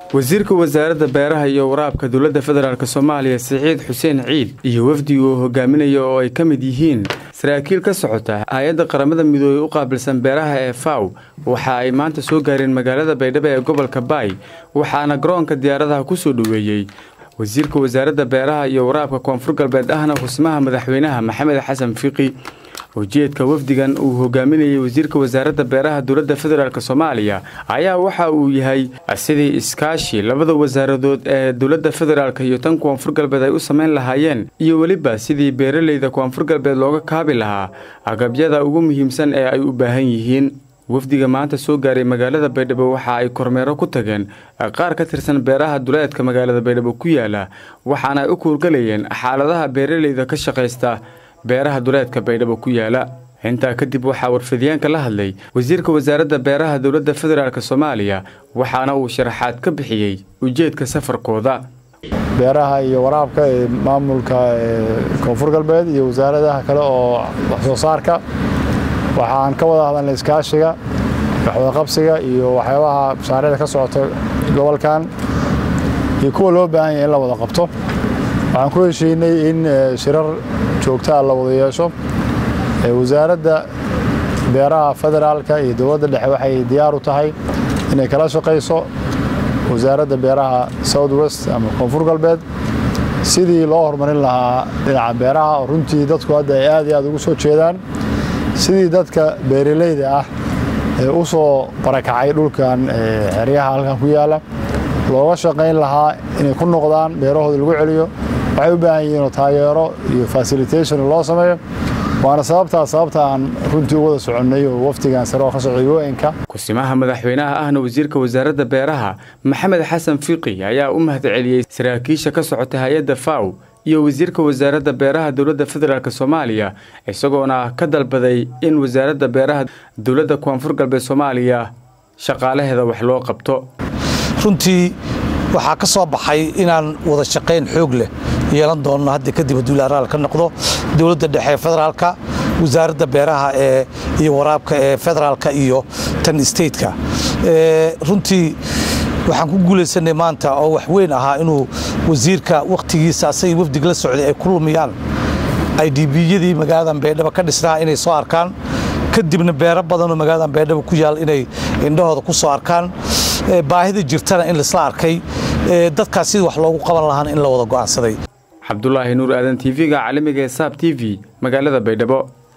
wasiirka wasaaradda beeraha iyo waraabka dowladda federaalka Soomaaliya Saciid Xuseen Ciid iyo wafdi uu hogaaminayo oo ay kamid yihiin saraakiil ka socota hay'adda qaramada midoobay u qaabilsan beeraha ee FAO waxa ay maanta soo gaareen magaalada Baydhabo ee gobolka Bay waxaana garoonka diyaaradaha ku soo dhaweeyay wasiirka wasaaradda beeraha iyo waraabka Koonfur Galbeed ahna Xusmaha madaxweynaha Maxamed Xasan Fiqi ujeedka wafdigan uu hogaaminayay wasiirka wasaaradda beeraha dowladda federaalka Soomaaliya ayaa waxa uu yahay sidii iskaashi labada wasaaradood ee dowladda federaalka iyo tan Koonfur Galbeed ay u sameyn lahaayeen iyo waliba sidii beeraleyda Koonfur Galbeed looga kaabi lahaa agabyada ugu muhiimsan ee ay u baahan yihiin wafdiga maanta soo gaaray magaalada Baydhabo waxa ay kormeero ku tageen qaar ka tirsan beeraha duleedka magaalada Baydhabo ku yaala waxaana ay u kuurgalayeen xaaladaha beeraleyda ka shaqeysta beeraha duleedka Baydhabo ku yaala inta kadib waxa warfidyaanka la hadlay wasiirka wasaaradda beeraha dowladda federaalka Soomaaliya waxaana uu sharaxaad ka bixiyay ujeedka safarkooda beeraha iyo waraabka maamulka Koonfur Galbeed iyo wasaaradaha kale oo wax soo saarka waxaan ka wada hadalnay iskaashiga wada qabsiga iyo waxyaabaha mashaariicda ka socota gobolkan iyo kuwa loo baahan yahay in la wada qabto waxaan ku heshiinay in shirar joogto ah la wada yeesho wasaaradda beeraha federaalka iyo dowladda dhexe waxay diyaar u tahay inay kala shaqeyso wasaaradda beeraha South West ama Koonfur Galbeed sidii loo horumarin lahaa dhinaca beeraha runtii dadku hadda ay aad ugu soo jeedaan sidii dadka beeraleyda ah ee u soo barakacay dhulkan xeryaha halkan ku yaala looga shaqeyn lahaa inay ku noqdaan beerahooda lagu celiyo waxay u baahan yihiin taageero iyo facilitation loo sameeyo waana sababta aan runtii uga soconay oo waftigan sare oo ka socday UN-ka kusimaha madaxweynaha ahna wasiirka wasaaradda beeraha Maxamed Xasan Fiqi ayaa u mahadceliyay saraakiisha ka socota hay'adda FAO iyo wasiirka wasaaradda beeraha dowladda federaalka Soomaaliya isagoona ka dalbaday in wasaaradda beeraha dowladda Koonfur Galbeed Soomaaliya shaqaalaheeda wax loo qabto runtii waxa ka soo baxay inaan wada shaqeyn xoog leh yeelan doono hadda kadib dowladda ka noqdo dowladda dhexe federaalka wasaaradda beeraha iyo waraabka federaalka iyo tan state-ka runtii waxaan ku guuleysanay maanta oo wax weyn ahaa inuu wasiirka waqtigiisa asay wafdig la socday ay kulmiyaan IDB-yadii magaalada Baydhabo ka dhisnaa inay soo arkaan kadibna beero badan oo magaalada Baydhabo ku yaal inay indhahooda ku soo arkaan baahida jirtana in la isla arkay dadkaas si wax loogu qaban lahaa in la wada go'aansaday Abdullahi Nuur Aadan TV-ga caalamiga ee SAB TV magaalada Baydhabo